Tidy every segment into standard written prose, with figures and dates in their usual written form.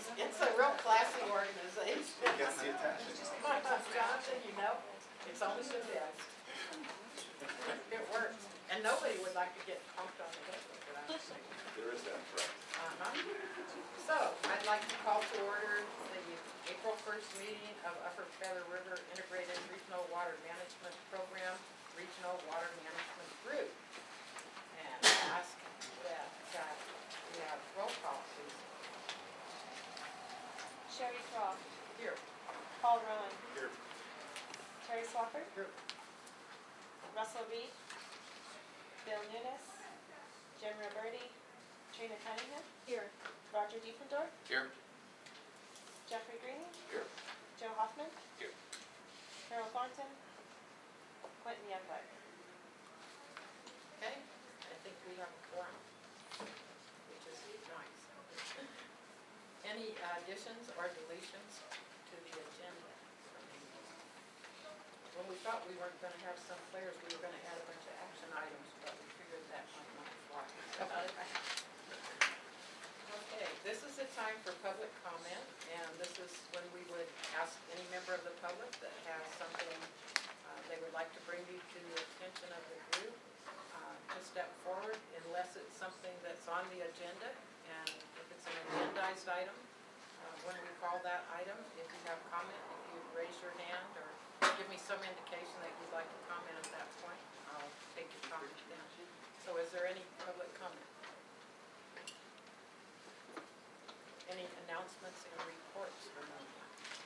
It's a real classy organization. Gets the attention. Jonathan, you know, it's only the best. It works. And nobody would like to get pumped on the head with it, I think. There is that, correct. So, I'd like to call to order the April 1st meeting of Upper Feather River Integrated Regional Water Management Program, Regional Water Management Group. And ask that we have roll call, please. Sherry Croft. Here. Paul Rowan. Here. Terry Swafford. Here. Russell Reed. Bill Nunes. Jen Roberti. Trina Cunningham. Here. Roger Diefendorf. Here. Jeffrey Greening. Here. Joe Hoffman. Here. Carol Thornton. Quentin Youngblood. Okay, I think we have a quorum, which is nice. Any additions or deletions to the agenda? When we thought we weren't going to have some players, we were going to add a bunch of action items, but we figured that might not fly. Okay, this is the time for public comment, and this is when we would ask any member of the public that has something they would like to bring to the attention of the group to step forward, unless it's something that's on the agenda. And if it's an agendized item, when we call that item, if you have comment, if you raise your hand or give me some indication that you'd like to comment at that point, I'll take your comment then. So is there any public comment? Any announcements and reports for no one?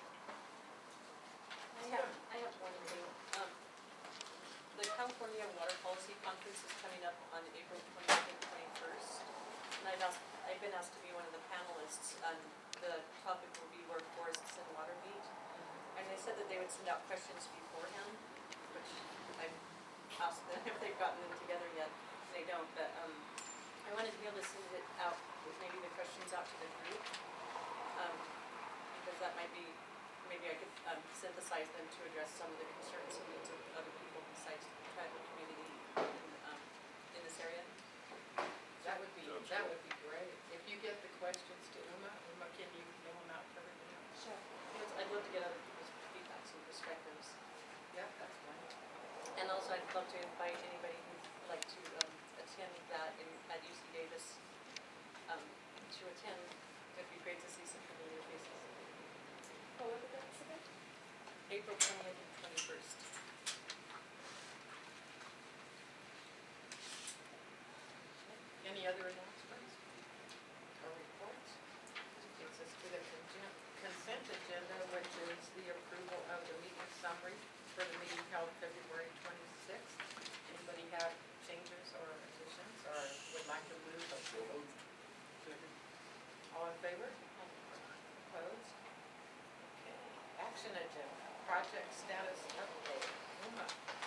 I have one thing. The California Water Policy Conference is coming up on April 20th and 21st. And I've been asked to be one of the panelists, and the topic will be where forests and water meet. And they said that they would send out questions beforehand, which I've asked them if they've gotten them together yet. They don't, but I wanted to be able to send it out, with maybe the questions out to the group, because that might be, maybe I could synthesize them to address some of the concerns and needs of other people besides the tribal community in this area. That would be great. If you get the questions to Uma, can you mail them out to everybody else? Sure. I'd love to get other people's feedbacks and perspectives. Yeah, that's fine. And also I'd love to invite anybody who'd like to attend that at UC Davis to attend. It'd be great to see some familiar faces. What were the dates again? April 20th and 21st. Any other announcements or reports? Takes us to the consent agenda, which is the approval of the meeting summary for the meeting held February 26th. Anybody have changes or additions or would like to move approval? All in favor? Opposed? Okay. Action agenda. Project status update. Uma.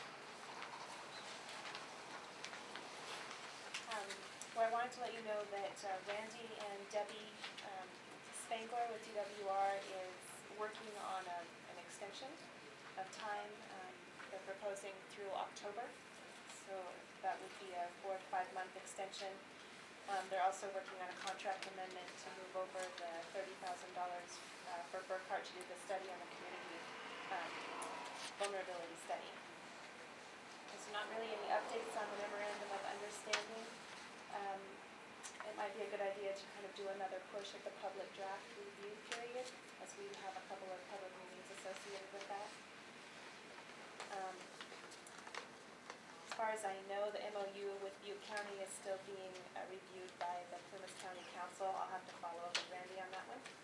Well, I wanted to let you know that Randy and Debbie Spangler with DWR is working on an extension of time. They're proposing through October, so that would be a 4 to 5 month extension. They're also working on a contract amendment to move over the $30,000 for Burkhart to do the study on the community vulnerability study. There's not really any updates on the memorandum of understanding. It might be a good idea to kind of do another push at the public draft review period, as we have a couple of public meetings associated with that. As far as I know, the MOU with Butte County is still being reviewed by the Plymouth County Council. I'll have to follow up with Randy on that one.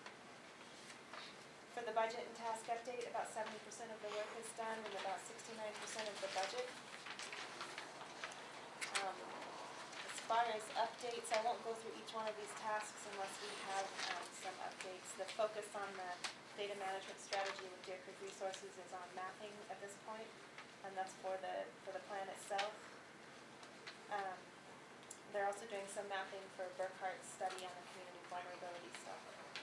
For the budget and task update, about 70% of the work is done and about 69% of the budget. As far as updates, I won't go through each one of these tasks unless we have some updates. The focus on the data management strategy with Deer Creek Resources is on mapping at this point, and that's for the plan itself. They're also doing some mapping for Burkhart's study on the community vulnerability stuff.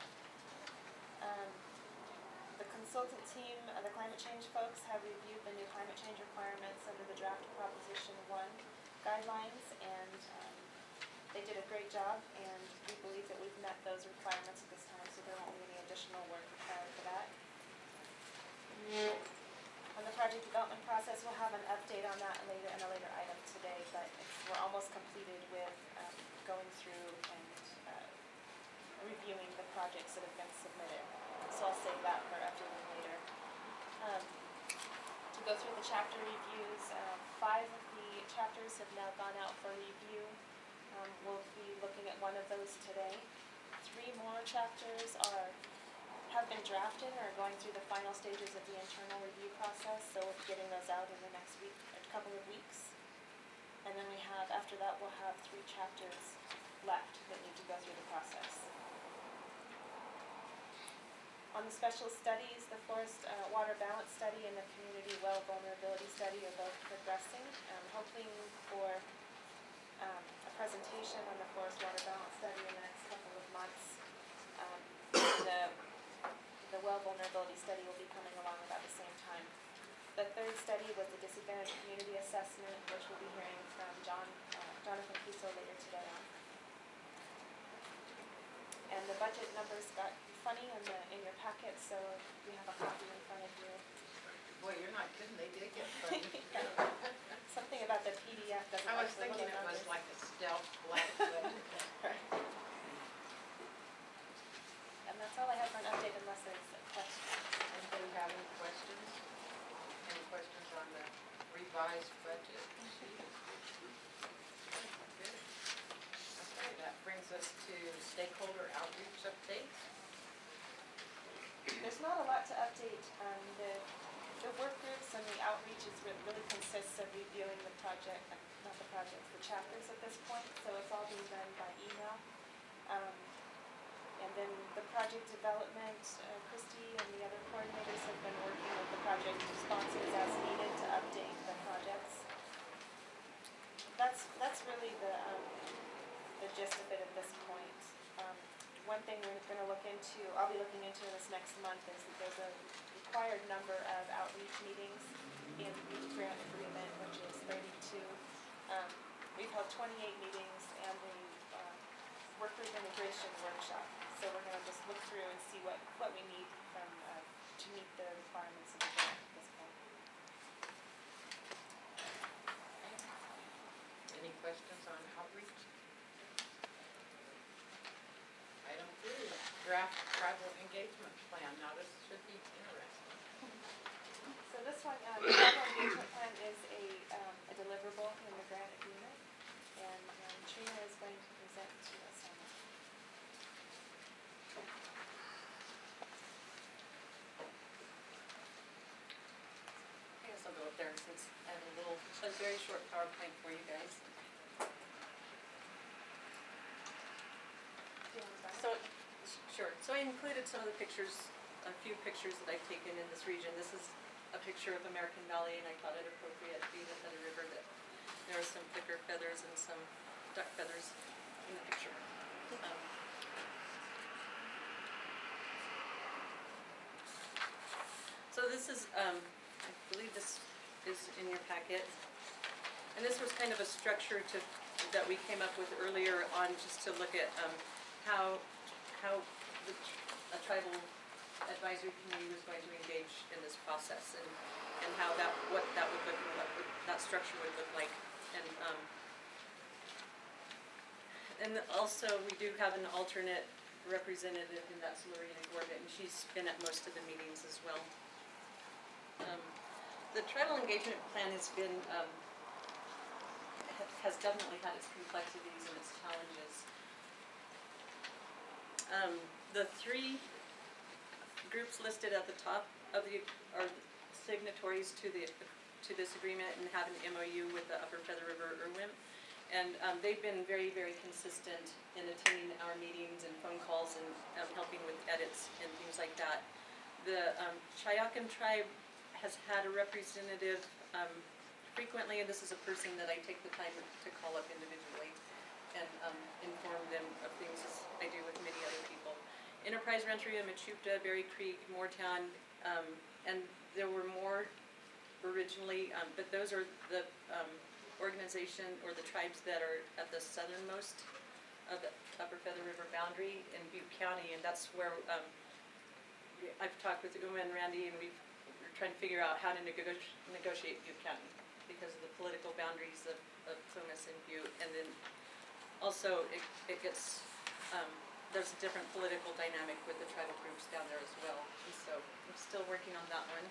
The consultant team, the climate change folks, have reviewed the new climate change requirements under the draft Proposition 1 guidelines, and they did a great job, and we believe that we've met those requirements at this time, so redevelopment process, we'll have an update on that later, in a later item today, but we're almost completed with going through and reviewing the projects that have been submitted. So I'll save that for updating later. To go through the chapter reviews, 5 of the chapters have now gone out for review. We'll be looking at one of those today. 3 more chapters have been drafted and are going through the final stages of the internal review process, so we'll be getting those out in the next week, a couple of weeks. And then after that, we'll have 3 chapters left that need to go through the process. On the special studies, the forest water balance study and the community well vulnerability study are both progressing. Hoping for a presentation on the forest water balance study in the next couple of months. The well vulnerability study will be coming along about the same time. The 3rd study was the disadvantaged community assessment, which we'll be hearing from Jonathan Kiesel later today on. And the budget numbers got funny in your packet, so you have a copy in front of you. Boy, you're not kidding, they did get funny. Something about the PDF doesn't I was like the thinking little it was numbers. like a stealth black book. Right. And that's all I have for an update unless there's questions. Anybody have any questions? Any questions on the revised budget? Good. Okay, that brings us to stakeholder outreach updates. There's not a lot to update. The work groups and the outreach really consists of reviewing the project, not the projects, the chapters at this point, so it's all being done by email. And then the project development, Christy and the other coordinators have been working with the project sponsors as needed to update the projects. That's really the gist of it at this point. One thing we're going to look into, I'll be looking into this next month, is that there's a required number of outreach meetings in the grant agreement, which is 32. We've held 28 meetings and the work group integration workshop. So we're going to just look through and see what we need from to meet the requirements of the grant at this point. Any questions on outreach? Item 2, draft tribal engagement plan. Now this should be interesting. So this one, the tribal engagement plan is a deliverable in the grant agreement, and Trina is going to present to us on it. I guess I'll go up there since I have a very short PowerPoint for you guys. Do you want to start? So, sure. So I included some of the pictures, a few pictures that I've taken in this region. This is a picture of American Valley, and I thought it appropriate being at the river that there are some thicker feathers and some duck feathers in the picture. So this is, I believe this is in your packet. And this was kind of a structure that we came up with earlier on, just to look at how a tribal advisory committee was going to engage in this process, and how what that would look, and what that structure would look like. And also we do have an alternate representative, and that's Lorena Gordon, and she's been at most of the meetings as well. The tribal engagement plan has been has definitely had its complexities and its challenges. The 3 groups listed at the top of are signatories to this agreement and have an MOU with the Upper Feather River IRWIM, and they've been very, very consistent in attending our meetings and phone calls and helping with edits and things like that. The Chayakan tribe has had a representative frequently, and this is a person that I take the time to call up individually and inform them of things as I do with many other people. Enterprise Rancheria, Machupta, Berry Creek, Moortown, and there were more originally, but those are the organization or the tribes that are at the southernmost of the Upper Feather River boundary in Butte County, and that's where I've talked with Uma and Randy, and we're trying to figure out how to negotiate Butte County because of the political boundaries of Plumas and Butte. And then also it gets, there's a different political dynamic with the tribal groups down there as well. And so I'm still working on that one.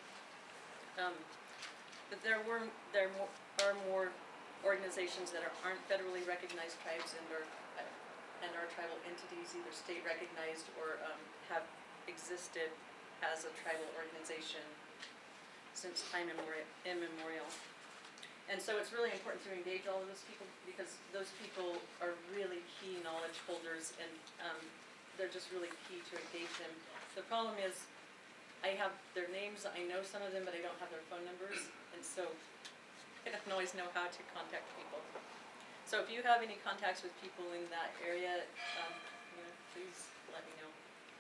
But there are more organizations that aren't federally recognized tribes and are tribal entities, either state recognized or have existed as a tribal organization since time immemorial. And so it's really important to engage all of those people because those people are really key knowledge holders and they're just really key to engage them. The problem is I have their names, I know some of them, but I don't have their phone numbers, and so I don't always know how to contact people. So if you have any contacts with people in that area, please let me know.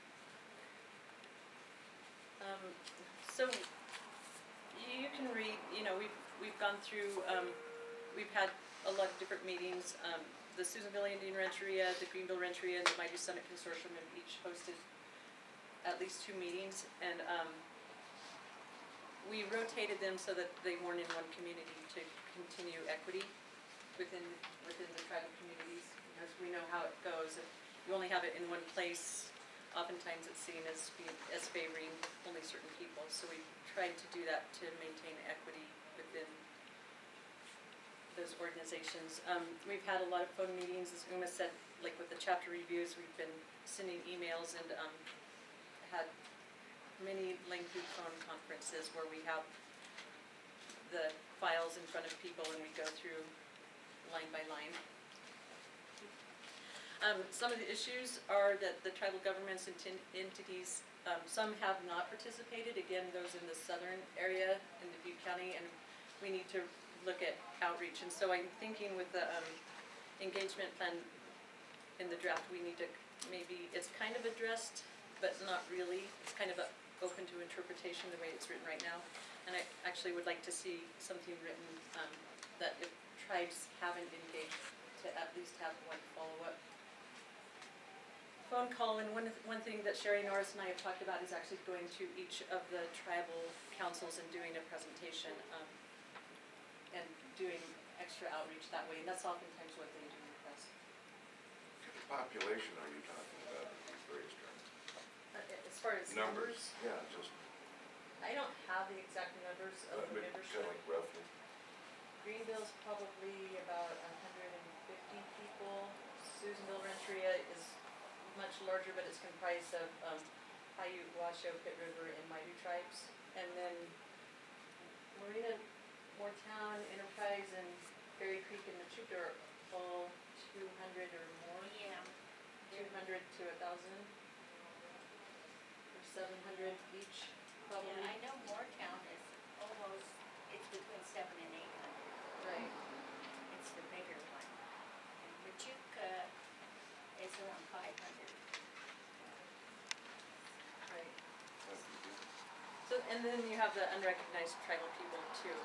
So you can read, we've gone through, we've had a lot of different meetings. The Susanville Indian Rancheria, the Greenville Rancheria, and the Mighty Summit Consortium have each hosted at least 2 meetings, and we rotated them so that they weren't in one community to continue equity within the tribal communities, because we know how it goes. If you only have it in one place, oftentimes it's seen as favoring only certain people. So we tried to do that to maintain equity within those organizations. We've had a lot of phone meetings, as Uma said, like with the chapter reviews, we've been sending emails and had many lengthy phone conferences where we have the files in front of people and we go through line by line. Some of the issues are that the tribal governments and entities, some have not participated, again, those in the southern area in the Butte County, and we need to look at outreach. And so I'm thinking with the engagement plan in the draft, we need to maybe, it's kind of addressed, but not really. It's kind of open to interpretation the way it's written right now. And I actually would like to see something written that if tribes haven't engaged, to at least have one follow-up phone call. And one thing that Sherry Norris and I have talked about is actually going to each of the tribal councils and doing a presentation and doing extra outreach that way. And that's oftentimes what they do request. The population are you talking about in these various terms? As far as numbers, Yeah, just I don't have the exact numbers of the membership. kind of like roughly. Greenville's probably about 150 people. Susanville Rancheria is much larger, but it's comprised of Paiute, Washoe, Pit River, and Maidu tribes. And then Marina, Moortown, Enterprise, and Berry Creek and Mechoopda are all 200 or more. Yeah. 200 to 1,000. Or 700 each, probably. Yeah, I know Moortown is almost, it's between 700 and 800. Right. It's the bigger one. And Pachuca is around 500. Right. So, and then you have the unrecognized tribal people too.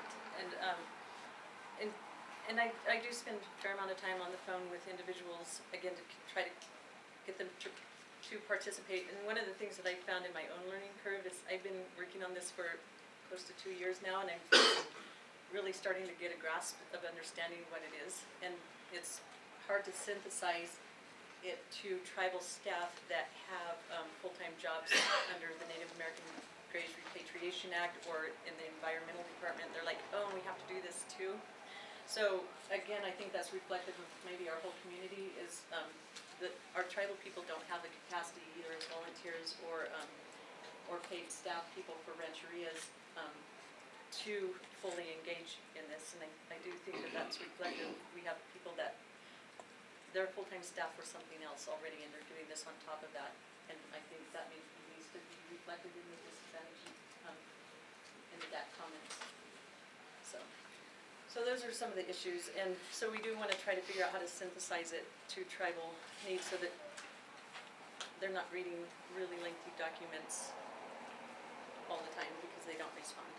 And I do spend a fair amount of time on the phone with individuals, again, to try to get them to participate. And one of the things that I found in my own learning curve is I've been working on this for close to 2 years now, and I'm really starting to get a grasp of understanding what it is. And it's hard to synthesize it to tribal staff that have full-time jobs under the Native American Graves Repatriation Act or in the environmental department. They're like, oh, we have to do this too. So again, I think that's reflective of maybe our whole community is that our tribal people don't have the capacity either as volunteers or paid staff people for rancherias to fully engage in this. And I do think that that's reflective. We have people that they're full-time staff for something else already, and they're doing this on top of that. And I think that needs to be reflected in the disadvantage in the DAC comments. So those are some of the issues, and so we do want to try to figure out how to synthesize it to tribal needs so that they're not reading really lengthy documents all the time because they don't respond.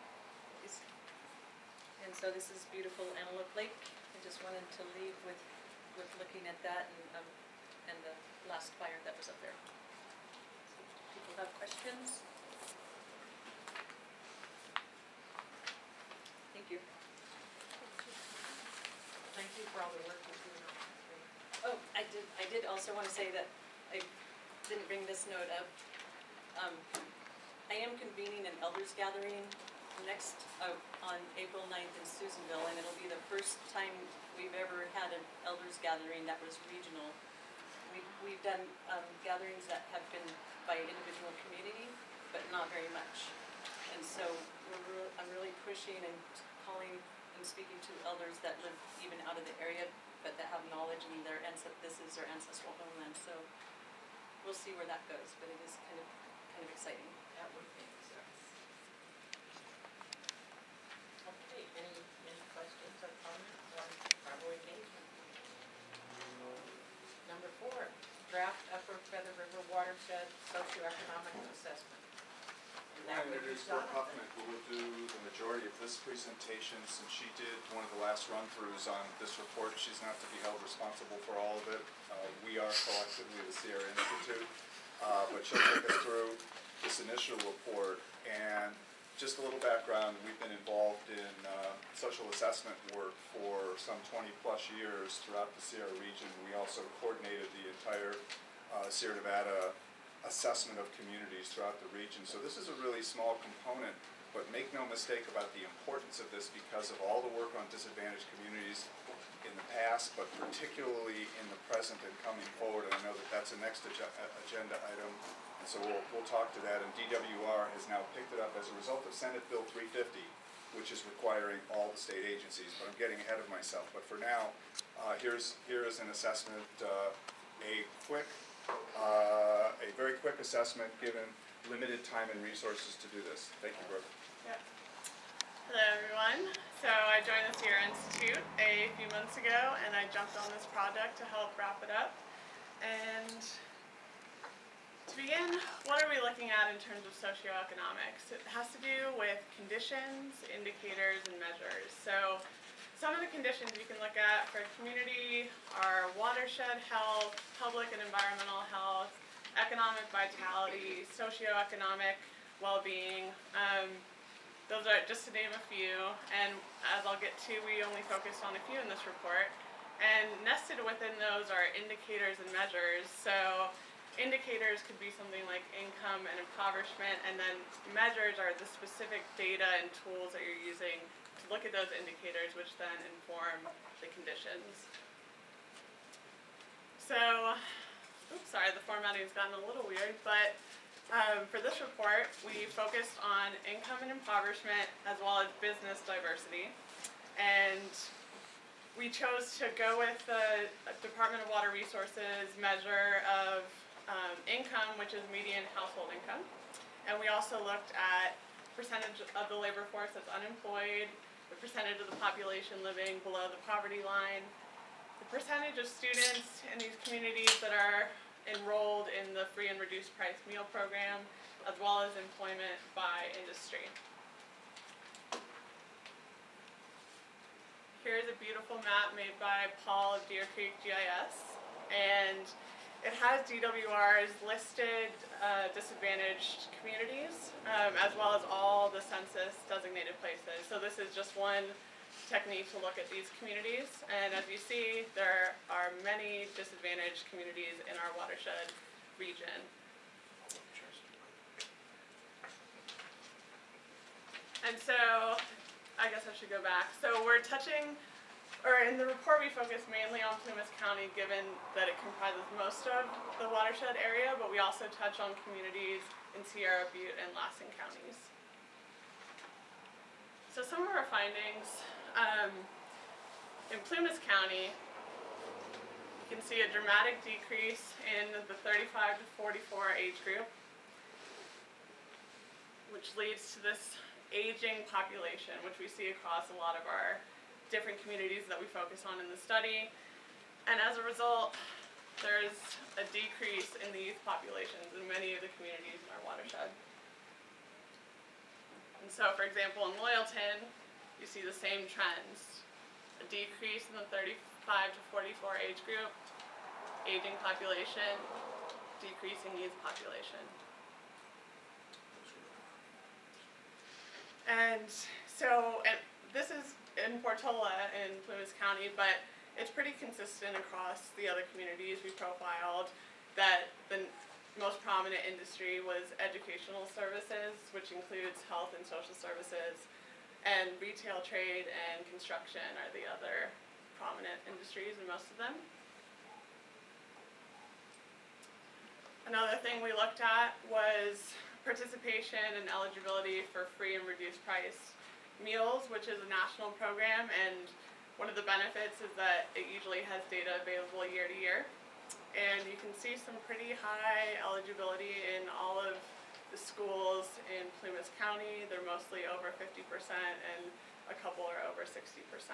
And so this is beautiful Antelope Lake. I just wanted to leave with looking at that and the last fire that was up there. So people have questions? for all the work you're doing on that. Oh, I did also want to say that I didn't bring this note up. I am convening an elders gathering next, on April 9th in Susanville, and it'll be the first time we've ever had an elders gathering that was regional. We've done, gatherings that have been by individual community, but not very much. And so I'm really pushing and calling and speaking to elders that live even out of the area, but that have knowledge and this is their ancestral homeland. So we'll see where that goes, but it is kind of exciting. That would make sense. Okay, any questions or comments on tribal engagement? Number 4, draft Upper Feather River watershed socioeconomic assessment. And that would be Introduce Brooke Jonathan. Huffman, who will do the majority of this presentation, since she did one of the last run-throughs on this report. She's not to be held responsible for all of it. We are collectively the Sierra Institute, but she'll take us through this initial report. And just a little background, we've been involved in social assessment work for some 20-plus years throughout the Sierra region. We also coordinated the entire Sierra Nevada assessment of communities throughout the region. So this is a really small component, but make no mistake about the importance of this because of all the work on disadvantaged communities in the past, but particularly in the present and coming forward. And I know that that's the next agenda item, and so we'll talk to that. And DWR has now picked it up as a result of Senate Bill 350, which is requiring all the state agencies, but I'm getting ahead of myself. But for now, here is an assessment, a very quick assessment given limited time and resources to do this. Thank you, Brooke. Yep. Hello everyone. So I joined the Sierra Institute a few months ago and I jumped on this project to help wrap it up. And to begin, what are we looking at in terms of socioeconomics? It has to do with conditions, indicators, and measures. So some of the conditions you can look at for a community are watershed health, public and environmental health, economic vitality, socioeconomic well-being. Those are just to name a few, and as I'll get to, we only focused on a few in this report. And nested within those are indicators and measures. So indicators could be something like income and impoverishment, and then measures are the specific data and tools that you're using to look at those indicators, which then inform the conditions. So, oops, sorry, the formatting's gotten a little weird, but for this report, we focused on income and impoverishment as well as business diversity. And we chose to go with the Department of Water Resources measure of income, which is median household income. And we also looked at percentage of the labor force that's unemployed, the percentage of the population living below the poverty line, the percentage of students in these communities that are enrolled in the free and reduced price meal program, as well as employment by industry. Here's a beautiful map made by Paul of Deer Creek GIS, and it has DWR's listed disadvantaged communities, as well as all the census designated places. So this is just one technique to look at these communities, and as you see, there are many disadvantaged communities in our watershed region. And so, I guess I should go back. So we're touching, or in the report we focus mainly on Plumas County, given that it comprises most of the watershed area, but we also touch on communities in Sierra Butte and Lassen counties. So some of our findings, in Plumas County, you can see a dramatic decrease in the 35 to 44 age group, which leads to this aging population, which we see across a lot of our different communities that we focus on in the study. And as a result, there's a decrease in the youth populations in many of the communities in our watershed. And so, for example, in Loyalton, you see the same trends. A decrease in the 35 to 44 age group, aging population, decreasing youth population. And so, this is in Portola in Plumas County, but it's pretty consistent across the other communities we profiled that the most prominent industry was educational services, which includes health and social services, and retail, trade, and construction are the other prominent industries in most of them. Another thing we looked at was participation and eligibility for free and reduced price meals, which is a national program, and one of the benefits is that it usually has data available year to year. And you can see some pretty high eligibility in all of the schools in Plumas County. They're mostly over 50% and a couple are over 60%.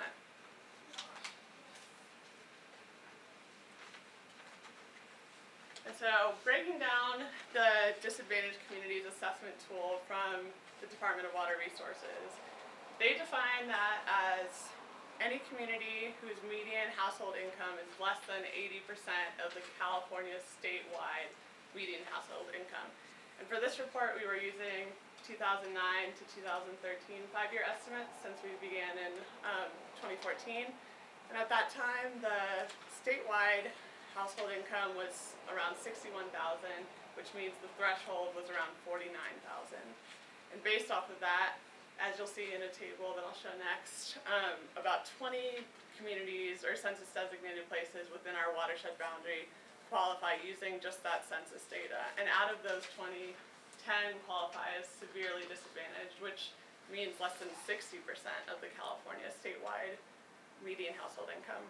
And so breaking down the disadvantaged communities assessment tool from the Department of Water Resources, they define that as any community whose median household income is less than 80% of the California statewide median household income. And for this report, we were using 2009 to 2013 5-year estimates since we began in 2014. And at that time, the statewide household income was around $61,000, which means the threshold was around $49,000. And based off of that, as you'll see in a table that I'll show next, about 20 communities or census designated places within our watershed boundary qualify using just that census data. And out of those 20, 10 qualify as severely disadvantaged, which means less than 60% of the California statewide median household income.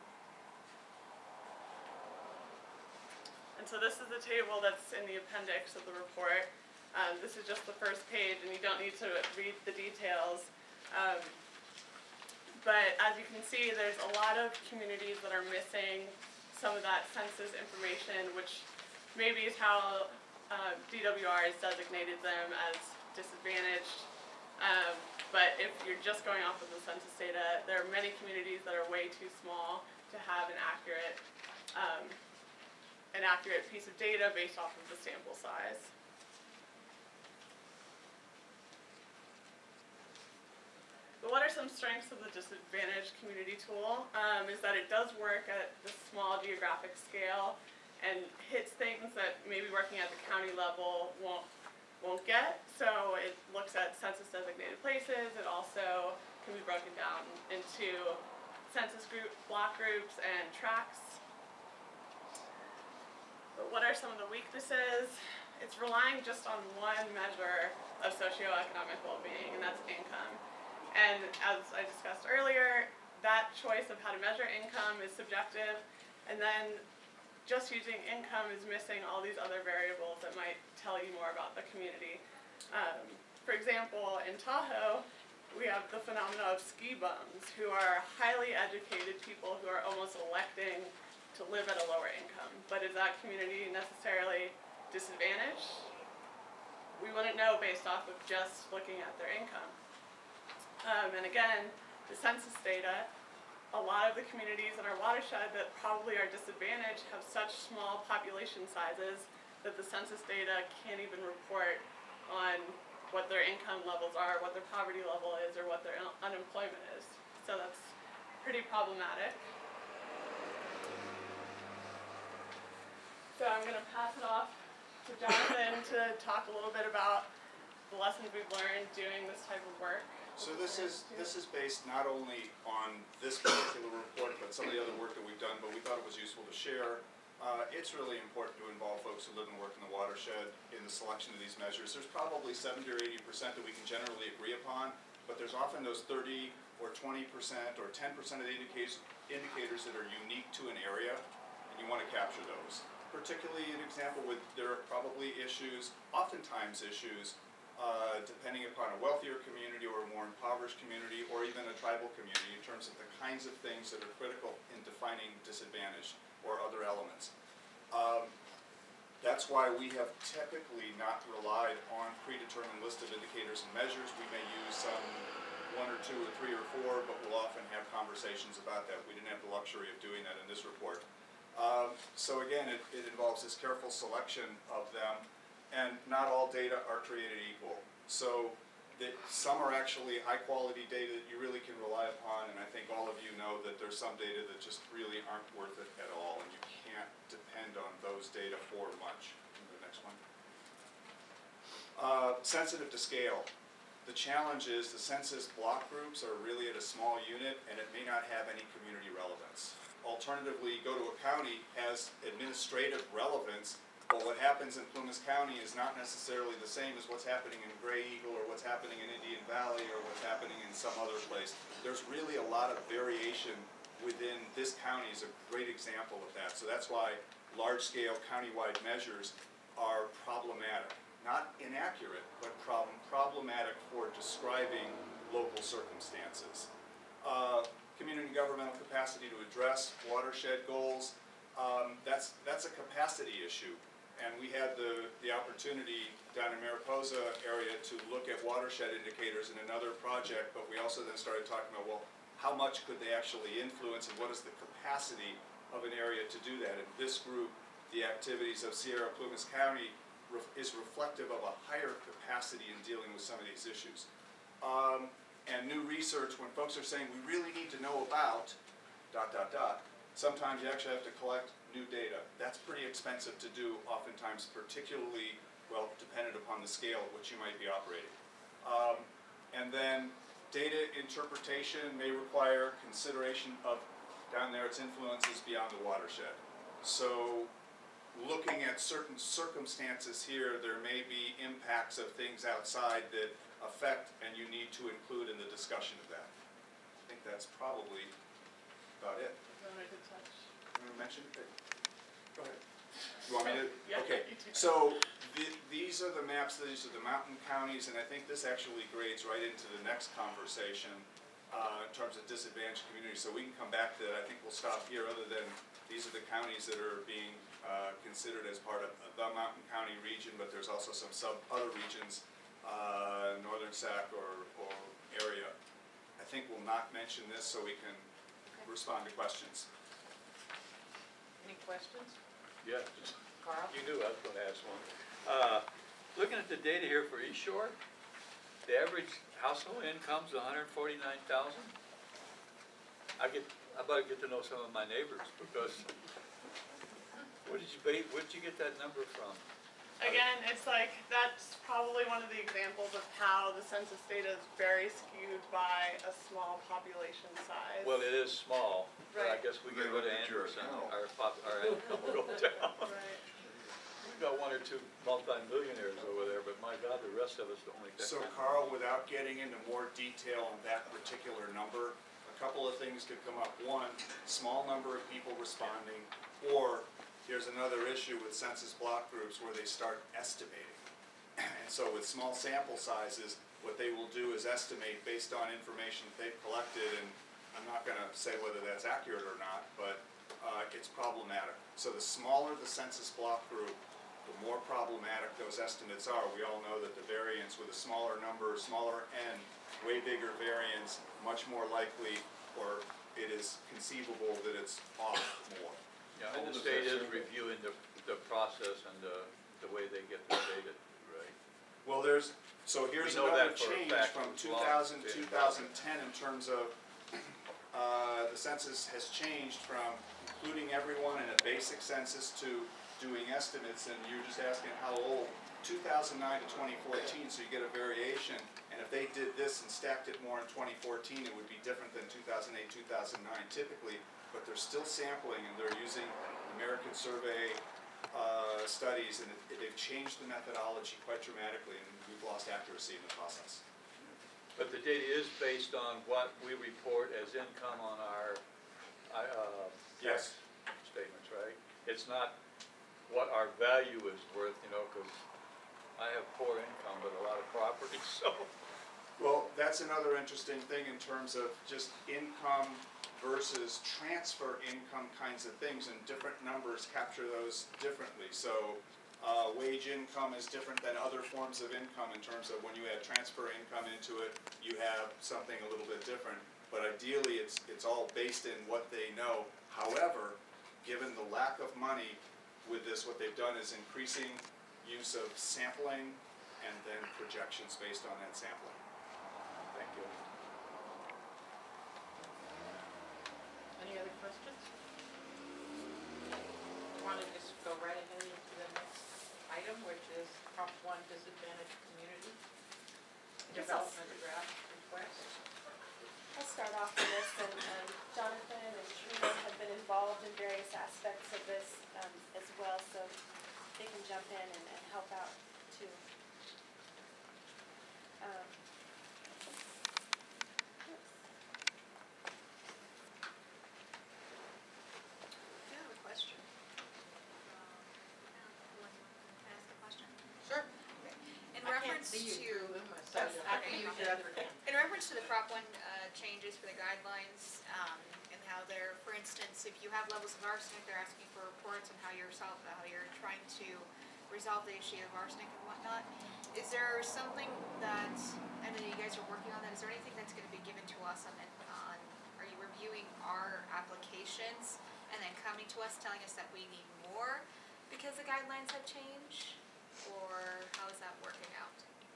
And so this is the table that's in the appendix of the report. This is just the first page, and you don't need to read the details. But as you can see, there's a lot of communities that are missing some of that census information, which maybe is how DWR has designated them as disadvantaged. But if you're just going off of the census data, there are many communities that are way too small to have an accurate piece of data based off of the sample size. But what are some strengths of the disadvantaged community tool? Is that it does work at the small geographic scale and hits things that maybe working at the county level won't get. So it looks at census designated places. It also can be broken down into census group, block groups, and tracts. But what are some of the weaknesses? It's relying just on one measure of socioeconomic well-being, and that's income. And as I discussed earlier, that choice of how to measure income is subjective, and then just using income is missing all these other variables that might tell you more about the community. For example, in Tahoe, we have the phenomena of ski bums, who are highly educated people who are almost electing to live at a lower income. But is that community necessarily disadvantaged? We wouldn't know based off of just looking at their income. And again, the census data, a lot of the communities in our watershed that probably are disadvantaged have such small population sizes that the census data can't even report on what their income levels are, what their poverty level is, or what their unemployment is. So that's pretty problematic. So I'm going to pass it off to Jonathan to talk a little bit about the lessons we've learned doing this type of work. So this is based not only on this particular report, but some of the other work that we've done, but we thought it was useful to share. It's really important to involve folks who live and work in the watershed in the selection of these measures. There's probably 70 or 80% that we can generally agree upon, but there's often those 30 or 20% or 10% of the indicators that are unique to an area, and you want to capture those. Particularly an example with, there are probably issues, oftentimes issues, depending upon a wealthier community or a more impoverished community or even a tribal community in terms of the kinds of things that are critical in defining disadvantage or other elements. That's why we have typically not relied on predetermined list of indicators and measures. We may use some 1 or 2 or 3 or 4, but we'll often have conversations about that. We didn't have the luxury of doing that in this report. So again, it involves this careful selection of them. And not all data are created equal. So that some are actually high-quality data that you really can rely upon, and I think all of you know that there's some data that just really aren't worth it at all, and you can't depend on those data for much. The next one. Sensitive to scale. The challenge is the census block groups are really at a small unit, and it may not have any community relevance. Alternatively, go to a county, has administrative relevance, but what happens in Plumas County is not necessarily the same as what's happening in Gray Eagle or what's happening in Indian Valley or what's happening in some other place. There's really a lot of variation within this county is a great example of that. So that's why large-scale countywide measures are problematic. Not inaccurate, but problematic for describing local circumstances. Community governmental capacity to address watershed goals, that's a capacity issue. And we had the opportunity down in Mariposa area to look at watershed indicators in another project, but we also then started talking about, well, how much could they actually influence and what is the capacity of an area to do that? And this group, the activities of Sierra Plumas County, is reflective of a higher capacity in dealing with some of these issues. And new research, when folks are saying we really need to know about ... sometimes you actually have to collect new data. That's pretty expensive to do, oftentimes, particularly, well, dependent upon the scale at which you might be operating. And then data interpretation may require consideration of, down there, its influences beyond the watershed. So looking at certain circumstances here, there may be impacts of things outside that affect and you need to include in the discussion of that. I think that's probably about it. Wanna make a touch? You want to mention it? Go ahead. You want me to? Yeah, Okay. you do. So these are the maps, these are the mountain counties, and I think this actually grades right into the next conversation in terms of disadvantaged communities. So we can come back to that. I think we'll stop here, other than these are the counties that are being considered as part of the Mountain County region, but there's also some other regions, northern Sac or area. I think we'll not mention this so we can respond to questions. Any questions? Yeah, Carl? you knew I was going to ask one. Looking at the data here for East Shore, the average household income's $149,000. I better get to know some of my neighbors, because where'd you get that number from? Again, it's like, that's probably one of the examples of how the census data is very skewed by a small population size. Well, it is small, but I Right. guess we They get rid of look at your Anderson, account. our income will go down. Right. We've got one or two multi-millionaires over there, but my God, the rest of us don't make that So kind of Carl, without getting into more detail on that particular number, a couple of things could come up. One, small number of people responding, or here's another issue with census block groups where they start estimating. And so with small sample sizes, what they will do is estimate based on information they've collected, and I'm not gonna say whether that's accurate or not, but it's problematic. So the smaller the census block group, the more problematic those estimates are. We all know that the variance with a smaller number, smaller n, way bigger variance, much more likely, or it is conceivable that it's off more. Yeah, and How the old is state that is survey? reviewing the process and the way they get their data, right? Well, so here's We know another that for a change fact, from it's long 2000, been 2010 in terms of, the census has changed from including everyone in a basic census to doing estimates, and you're just asking how old, 2009 to 2014, so you get a variation, and if they did this and stacked it more in 2014, it would be different than 2008, 2009 typically, but they're still sampling and they're using American Survey studies, and they've changed the methodology quite dramatically, and we've lost accuracy in the process. But the data is based on what we report as income on our Yes. tax statements, right? It's not what our value is worth, because I have poor income but a lot of property, so. Well, that's another interesting thing in terms of just income versus transfer income kinds of things, and different numbers capture those differently. So wage income is different than other forms of income in terms of when you add transfer income into it, you have something a little bit different. But ideally, it's all based in what they know. However, given the lack of money with this, what they've done is increasing use of sampling and then projections based on that sampling. Thank you. Any other questions? Want to just go right ahead into the next item, which is Prop 1 disadvantaged community Yes, I'll- development draft request. I'll start off with this, and Jonathan and Trina have been involved in various aspects of this as well, so they can jump in and help out too. I have a question. Can I ask a question? Sure. In I can't reference see you to, through them, so I can use your other hand. in reference to the Prop 1 changes for the guidelines, and how they're, for instance, if you have levels of arsenic, they're asking for reports on how you're trying to resolve the issue of arsenic and whatnot. Is there something that, I know you guys are working on that, is there anything that's gonna be given to us on, are you reviewing our applications and then coming to us telling us that we need more because the guidelines have changed? Or how is that working out?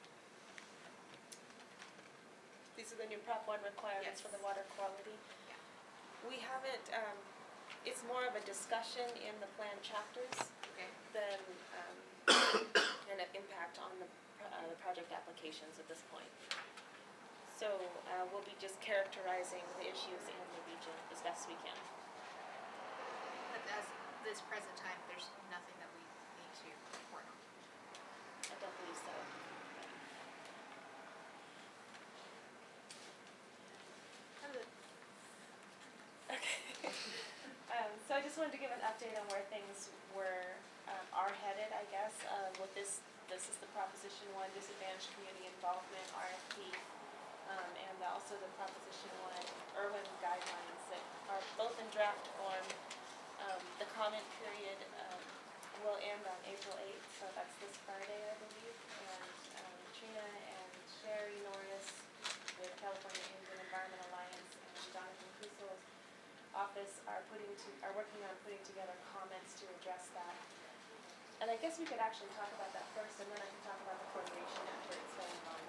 These are the new Prop 1 requirements for the Yes. water quality. Yeah. We haven't, it's more of a discussion in the plan chapters Okay. than an impact on the project applications at this point. So we'll be just characterizing the issues in the region as best we can. But as this present time, there's nothing that we need to report on. I don't believe so. Okay. So I just wanted to give an update on where things are headed, I guess, with this is the Proposition 1 Disadvantaged Community Involvement RFP, and also the Proposition 1 Irwin Guidelines that are both in draft form. The comment period will end on April 8th, so that's this Friday, I believe, and Trina and Sherry Norris with California Indian Environment Alliance and Jonathan Kusel's office are working on putting together comments to address that. And I guess we could actually talk about that first, and then I can talk about the coordination efforts going on.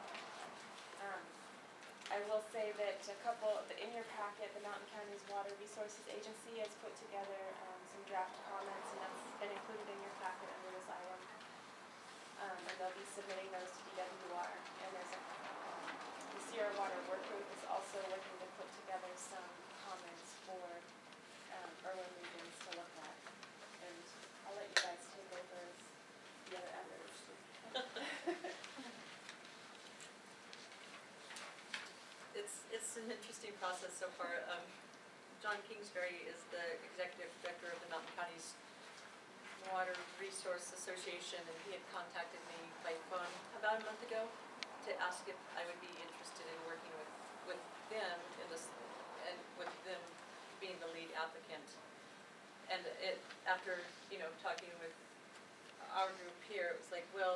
I will say that in your packet, the Mountain Counties Water Resources Agency has put together some draft comments, and that's been included in your packet under this item. And they'll be submitting those to DWR. And there's the Sierra Water Work Group is also working to put together some comments for Irwin regions to look at. And I'll let you guys take over as the other efforts. It's an interesting process so far. John Kingsbury is the executive director of the Mountain Counties Water Resource Association, and he had contacted me by phone about a month ago to ask if I would be interested in working with them in this, and with them being the lead applicant. And after, talking with our group here, it was like, well,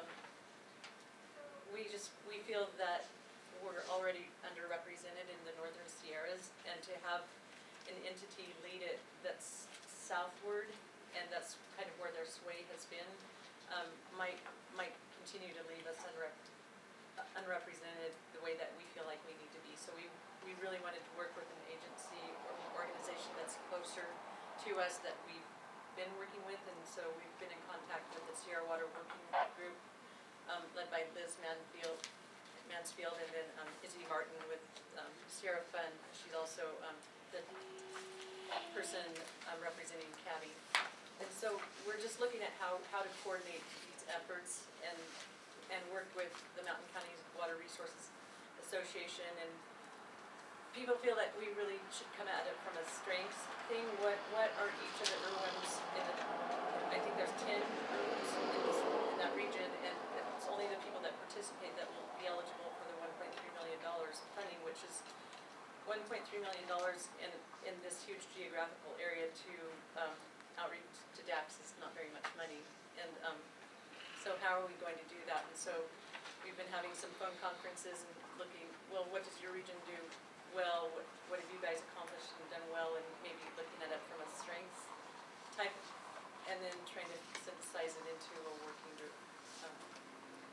we feel that we're already underrepresented in the Northern Sierras, and to have an entity lead it that's southward, and that's kind of where their sway has been, might continue to leave us unrepresented the way that we feel like we need to be. So we really wanted to work with an agency or an organization that's closer to us that we've been working with, and so we've been in contact with the Sierra Water Working Group, led by Liz Mansfield, and then Izzy Martin with Sierra Fund. She's also the person representing CABI. And so we're just looking at how to coordinate these efforts and work with the Mountain Counties Water Resources Association. And people feel that we really should come at it from a strengths thing. What are each of the Irwins I think there's 10 Irwins in that region, and it's only the people that participate that will be eligible for the $1.3 million funding, which is $1.3 million in this huge geographical area to outreach to DACs is not very much money. And so how are we going to do that? And so we've been having some phone conferences and looking, well, what does your region do well? What have you guys accomplished and done well? And maybe looking at it from a strengths type, and then trying to synthesize it into a working group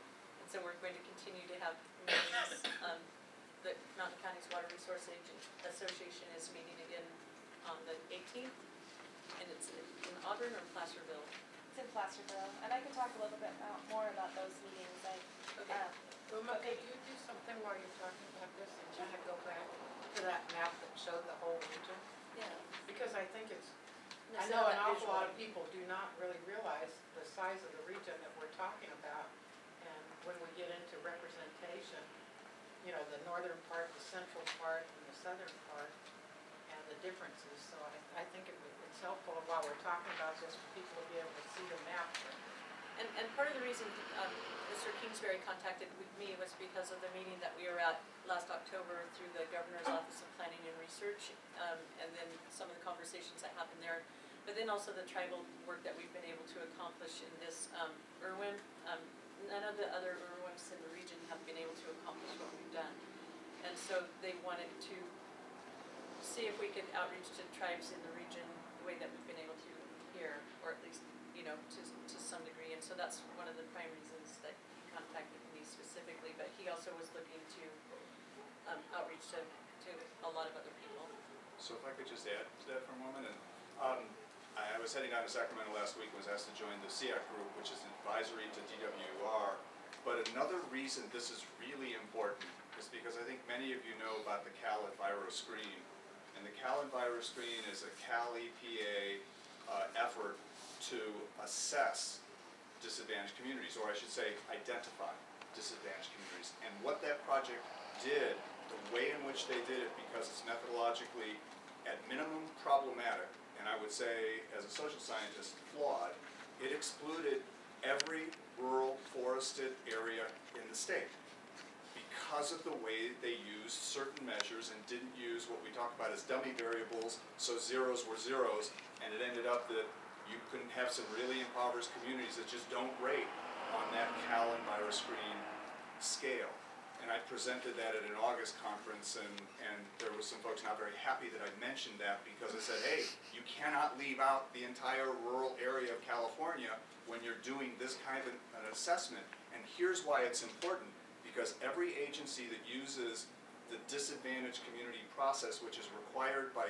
have meetings. The Mountain Counties Water Resource Association is meeting again on the 18th, and it's in Auburn or Placerville. It's in Placerville, and I can talk a little bit more about those meetings. Okay. Uma, could you do something while you're talking about this and kind of go back to that map that showed the whole region? Yeah. Because I think it's, I Let's know have an that awful lot of visual. people do not really realize the size of the region that we're talking about. And when we get into representation, you know, the northern part, the central part, and the southern part, and the differences. So I think it's helpful while we're talking about this for people to be able to see the map. And part of the reason Mr. Kingsbury contacted with me was because of the meeting that we were at last October through the Governor's Office of Planning and Research, and then some of the conversations that happened there. But then also the tribal work that we've been able to accomplish in this IRWIN. None of the other IRWINs in the region have been able to accomplish what we've done. And so they wanted to see if we could outreach to tribes in the region the way that we've been able to here, or at least, you know, to some degree. And so that's one of the prime reasons that he contacted me specifically, but he also was looking to outreach to a lot of other people. So if I could just add to that for a moment, and I was heading down to Sacramento last week, was asked to join the SEAC group, which is an advisory to DWR. But another reason this is really important is because I think many of you know about the Cal EnviroScreen. And the Cal EnviroScreen is a Cal EPA effort to assess disadvantaged communities, or I should say identify disadvantaged communities. And what that project did, the way in which they did it, because it's methodologically at minimum problematic, and I would say as a social scientist flawed, it excluded every rural forested area in the state because of the way they used certain measures and didn't use what we talk about as dummy variables, so zeros were zeros, and it ended up that you couldn't have some really impoverished communities that just don't rate on that Cal EnviroScreen scale. And I presented that at an August conference, and there were some folks not very happy that I mentioned that, because I said, hey, you cannot leave out the entire rural area of California when you're doing this kind of an assessment. And here's why it's important, because every agency that uses the disadvantaged community process, which is required by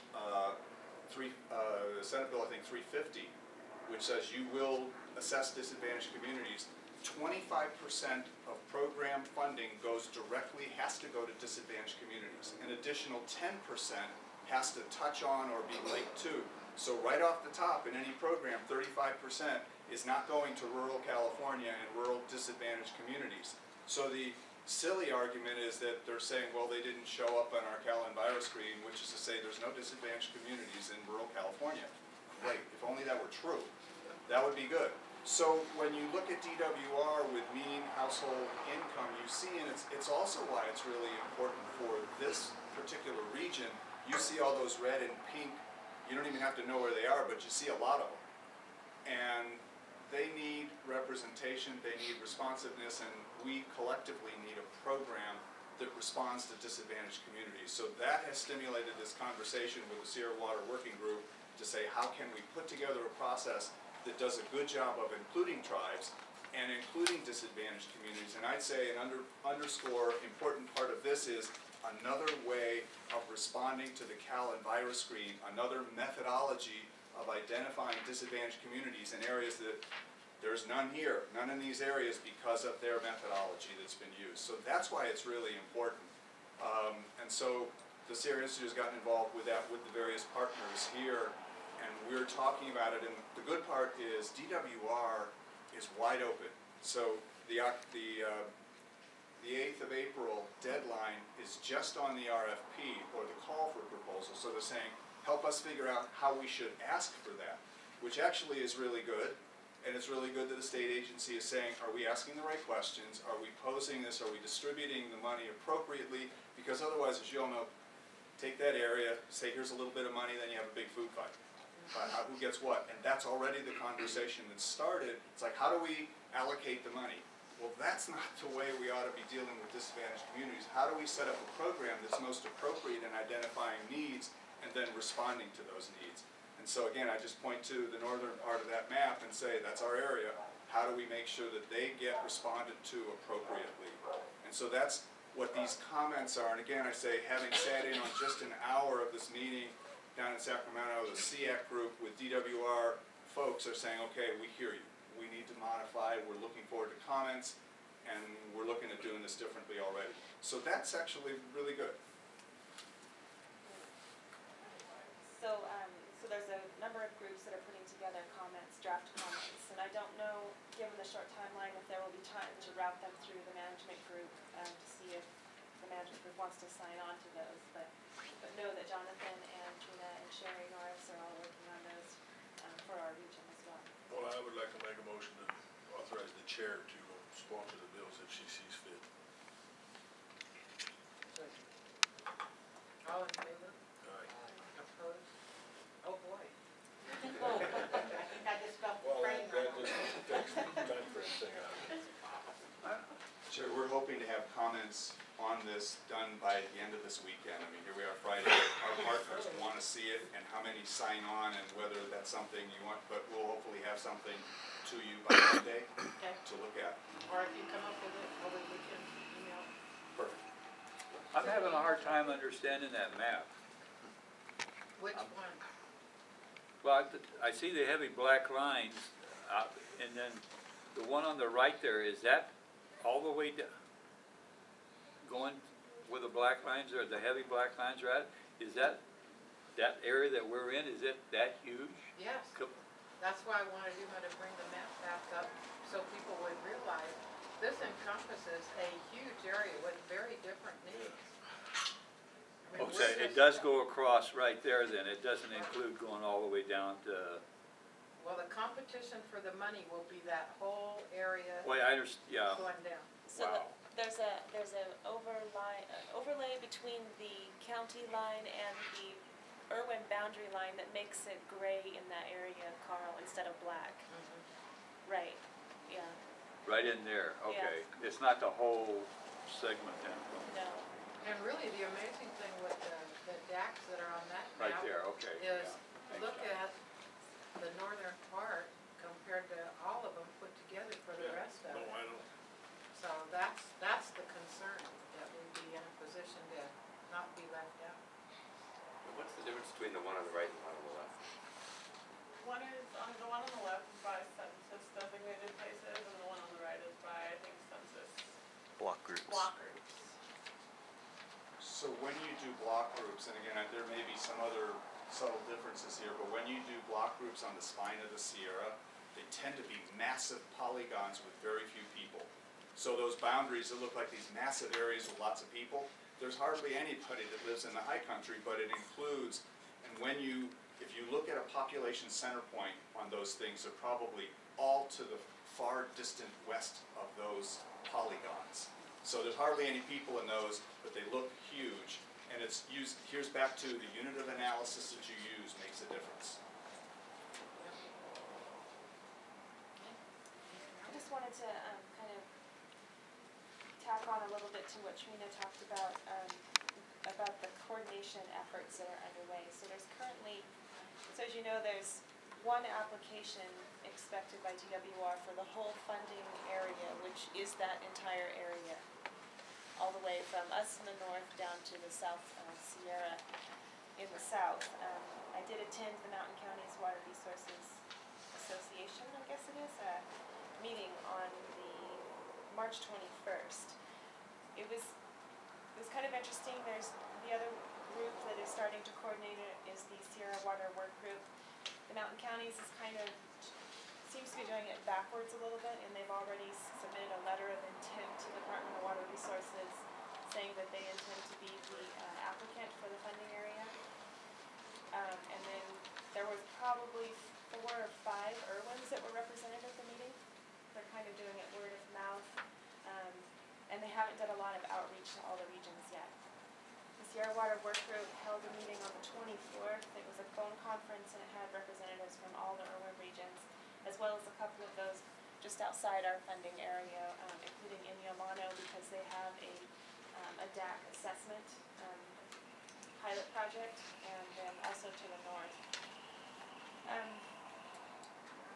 Senate Bill, I think 350, which says you will assess disadvantaged communities, 25% of program funding has to go to disadvantaged communities. An additional 10% has to touch on or be linked to. So right off the top, in any program, 35% is not going to rural California and rural disadvantaged communities. So the silly argument is that they're saying, well, they didn't show up on our Cal EnviroScreen, which is to say there's no disadvantaged communities in rural California. Great, if only that were true. That would be good. So when you look at DWR with median household income, you see, and it's also why it's really important for this particular region, you see all those red and pink, you don't even have to know where they are, but you see a lot of them. And they need representation, they need responsiveness, and we collectively need a program that responds to disadvantaged communities. So that has stimulated this conversation with the Sierra Water Working Group to say, how can we put together a process that does a good job of including tribes and including disadvantaged communities. And I'd say an underscore important part of this is another way of responding to the Cal EnviroScreen, another methodology of identifying disadvantaged communities in areas that there's none here, none in these areas because of their methodology that's been used. So that's why it's really important. And so the Sierra Institute has gotten involved with that with the various partners here, and we're talking about it. And the good part is DWR is wide open. So the 8th of April deadline is just on the RFP, or the call for proposals. So they're saying, help us figure out how we should ask for that, which actually is really good. And it's really good that the state agency is saying, are we asking the right questions? Are we posing this? Are we distributing the money appropriately? Because otherwise, as you all know, take that area, say here's a little bit of money, then you have a big food fight. Who gets what? And that's already the conversation that started. It's like, how do we allocate the money? Well, that's not the way we ought to be dealing with disadvantaged communities. How do we set up a program that's most appropriate in identifying needs and then responding to those needs? And so again, I just point to the northern part of that map and say, that's our area. how do we make sure that they get responded to appropriately? And so that's what these comments are. And again, I say, having sat in on just an hour of this meeting down in Sacramento, the SEAC group with DWR folks are saying, okay, we hear you. We need to modify. We're looking forward to comments, and we're looking at doing this differently already. So that's actually really good. So there's a number of groups that are putting together comments, draft comments, and I don't know, given the short timeline, if there will be time to route them through the management group to see if the management group wants to sign on to those. But know that Jonathan and Gina and Sherry Norris are all working on those for our region as well. Well, I would like to make a motion to authorize the chair to sponsor the bills if she sees fit. All in favor? Aye. Opposed? Oh, boy. Oh, I think I just felt the Well, frame that right just takes the time frame thing out. Chair, we're hoping to have comments on this done by the end of this weekend. I mean, here we are Friday. Our partners want to see it and how many sign on and whether that's something you want, but we'll hopefully have something to you by Monday Okay. to look at. Or if you come up with it over the weekend, email. Perfect. I'm having a hard time understanding that map. Which one? Well, I see the heavy black lines, and then the one on the right there, is that all the way down? Going where the black lines are, the heavy black lines are at? Is that area that we're in, is it that huge? Yes. That's why I wanted you to bring the map back up so people would realize this encompasses a huge area with very different needs. I mean, Okay, it does go across right there then, it doesn't include going all the way down to, Well, the competition for the money will be that whole area well, I understand, yeah, going down. So wow. there's an overlay between the county line and the Irwin boundary line that makes it gray in that area, Carl, instead of black. Right, yeah, Right in there, okay. It's not the whole segment then, no. And really, the amazing thing with the DACs that are on that map right there, okay. is yeah. look at the northern part compared to all of them put together for the Yeah. rest of No, it. I don't. So that's the concern, that we be in a position to not be left out. What's the difference between the one on the right and the one on the left? One is, the one on the left is by census designated places, and the one on the right is by, I think, census Block groups. block groups. So when you do block groups, and again, there may be some other subtle differences here, but when you do block groups on the spine of the Sierra, they tend to be massive polygons with very few people. So those boundaries that look like these massive areas with lots of people, there's hardly anybody that lives in the high country, but it includes, and if you look at a population center point on those things, they're probably all to the far distant west of those polygons. So there's hardly any people in those, but they look huge. And it's used, here's back to the unit of analysis that you use makes a difference. I just wanted to kind of tack on a little bit to what Trina talked about the coordination efforts that are underway. So there's currently, so as you know, there's one application expected by DWR for the whole funding area, which is that entire area, all the way from us in the north down to the South Sierra in the south. I did attend the Mountain Counties Water Resources Association, I guess it is, meeting on the March 21st. It was kind of interesting. There's the other group that is starting to coordinate it is the Sierra Water Work Group. The Mountain Counties is kind of seems to be doing it backwards a little bit, and they've already submitted a letter of intent to the Department of Water Resources saying that they intend to be the applicant for the funding area. And then there was probably 4 or 5 Irwins that were represented at the meeting. They're kind of doing it word of mouth, and they haven't done a lot of outreach to all the regions yet. The Sierra Water Work Group held a meeting on the 24th. It was a phone conference, and it had representatives from all the Irwin regions, as well as a couple of those just outside our funding area, including Inyo-Mano, because they have a DAC assessment pilot project, and then also to the north.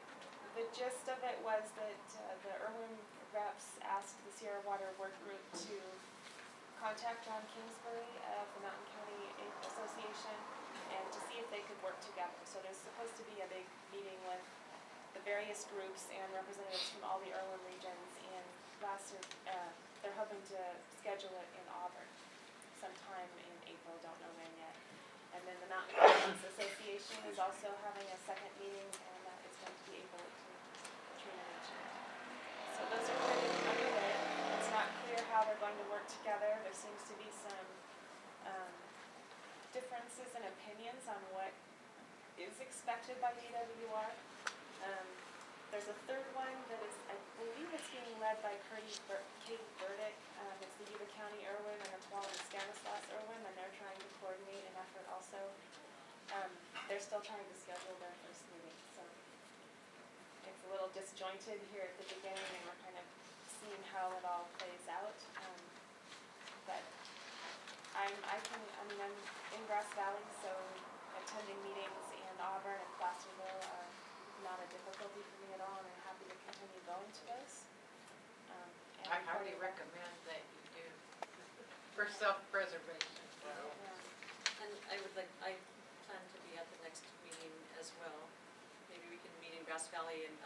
the gist of it was that the Irwin reps asked the Sierra Water Work Group to contact John Kingsbury of the Mountain County Association and to see if they could work together. So there's supposed to be a big meeting with the various groups and representatives from all the Irwin regions, and they're hoping to schedule it in Auburn sometime in April, don't know when yet. And then the Mountain Counties Association is also having a second meeting, and that is going to be April 18th, Katrina mentioned. So those are kind of underway. It's not clear how they're going to work together. There seems to be some differences in opinions on what is expected by DWR. There's a third one that is, I believe it's being led by Katie Burdick. It's the Yuba County Irwin and the Tualatin Stanislaus Irwin, and they're trying to coordinate an effort also. They're still trying to schedule their first meeting, so it's a little disjointed here at the beginning, and we're kind of seeing how it all plays out. But I'm in Grass Valley, so attending meetings in Auburn and Placerville are not a difficulty for me at all, and I'm happy to continue going to those. I highly recommend that you do for self-preservation. Yeah. And I plan to be at the next meeting as well. Maybe we can meet in Grass Valley and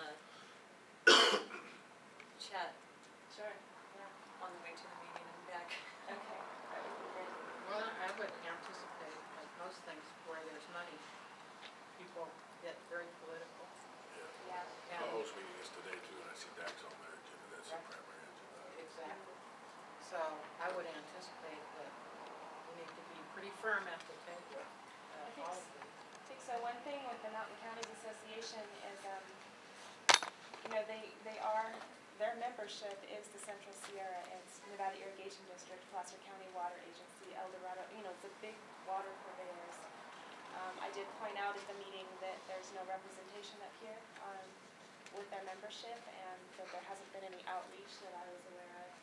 chat Sure, yeah. on the way to the meeting and back. Okay, that would be great. Well, I would anticipate, like most things where there's money, people get very political. Yeah. The And host meeting is today too, and I see Dax on there, agenda, that's the Right. primary agenda. exactly. So I would anticipate that we need to be pretty firm at the table. All of them. I think so. One thing with the Mountain Counties Association is, their membership is the Central Sierra, it's Nevada Irrigation District, Placer County Water Agency, El Dorado, the big water purveyors. I did point out at the meeting that there's no representation up here with their membership, and that there hasn't been any outreach that I was aware of.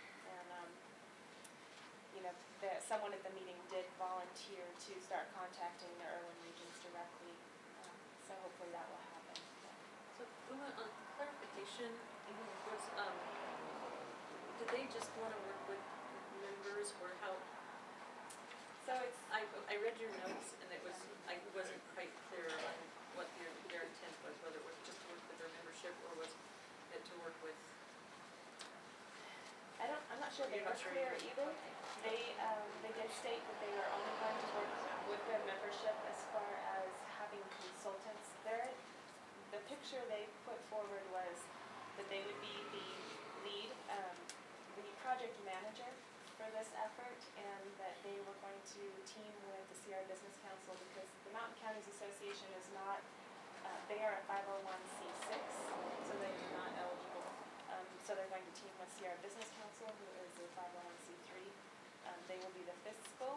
And, that someone at the meeting did volunteer to start contacting the Irwin regions directly, so hopefully that will happen. So, Uma, on clarification, was, did they just want to work with members, or how? So it's, I read your notes, and I wasn't quite clear on what their intent was, whether it was just to work with their membership, or was it to work with? I'm not sure they You're were not sure clear either? either. They did state that they were only going to work with their membership as far as having consultants. The picture they put forward was that they would be the lead, the project manager for this effort, and that they were going to team with the Sierra Business Council, because the Mountain Counties Association is not, they are a 501c6, so they're not eligible. So they're going to team with Sierra Business Council, who is a 501c3. They will be the fiscal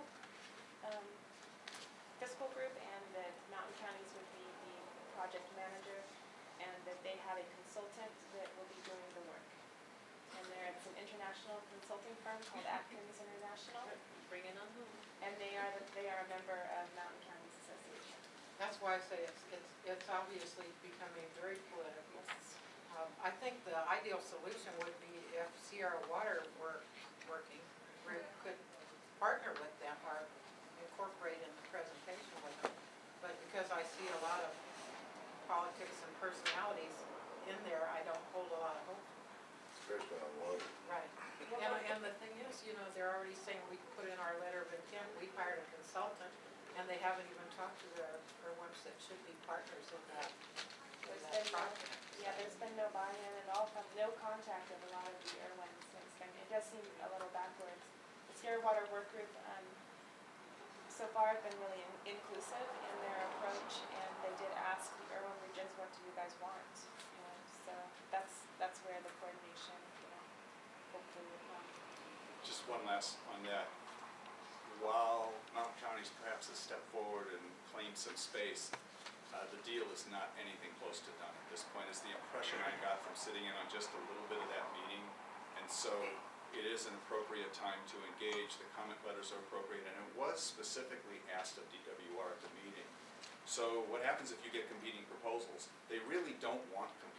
group, and that Mountain Counties would be the project manager, and that they have a consultant that will be doing the work. And it's an international consulting firm called Atkins International, Bring it on home. and they are a member of Mountain Counties Association. That's why I say it's obviously becoming very political. I think the ideal solution would be if Sierra Water were working, we could partner with them or incorporate in the presentation with them. But because I see a lot of politics and personalities in there, I don't hold a lot of hope. Especially on water. Right. And the thing is, they're already saying we put in our letter of intent, we hired a consultant, and they haven't even talked to the ones that should be partners in that project. Yeah, there's been no buy-in at all, no contact of a lot of the Irwins. It does seem a little backwards. The Sierra Water Work Group, so far have been really inclusive in their approach, and they did ask the Irwin regions, what do you guys want? So that's where the coordination, hopefully will come. Just one last on that. While Mountain County's perhaps has stepped forward and claimed some space, the deal is not anything close to done at this point, is the impression I got from sitting in on just a little bit of that meeting. And so it is an appropriate time to engage. The comment letters are appropriate, and it was specifically asked of DWR at the meeting. So what happens if you get competing proposals? They really don't want competing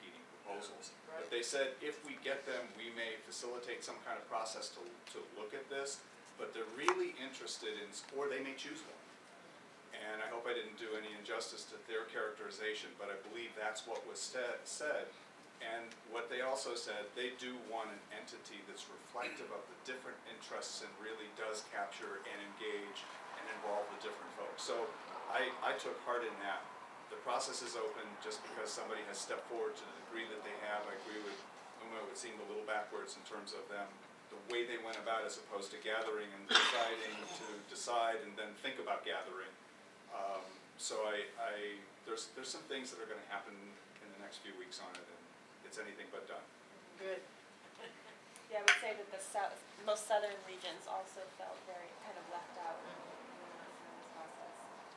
proposals. Right. But they said if we get them, we may facilitate some kind of process to look at this, but they're really interested in, or they may choose one. And I hope I didn't do any injustice to their characterization, but I believe that's what was said. And what they also said, they do want an entity that's reflective of the different interests and really does capture and engage and involve the different folks. So I took heart in that. The process is open just because somebody has stepped forward to the degree that they have. I agree with Uma, it seemed a little backwards in terms of them, the way they went about as opposed to gathering and deciding to decide and then think about gathering. So there's some things that are going to happen in the next few weeks on it, and it's anything but done. Good. Yeah, I would say that the most southern regions also felt very kind of left out in this process.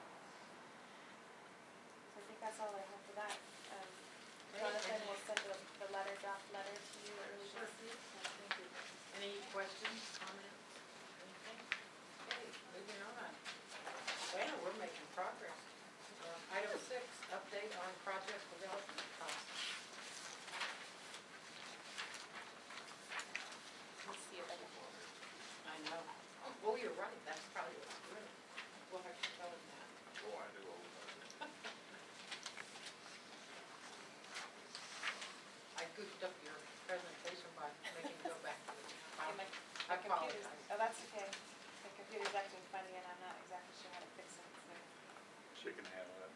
So I think that's all I have for that. Jonathan will send the draft letter to you early this week. Thank you. Any questions, comments, anything? Okay, moving on. Well, we're making progress. Item 6, update on project development costs. Let's see if I can. I know. Oh, you're right, that's probably what's doing it. We'll have to tell him that. Oh, I do all the time. I goofed up your presentation by making you go back to the. Okay, my I computer's, apologize. oh, that's okay. My computer's acting funny and I'm not exactly sure how to fix it, so. She can handle it.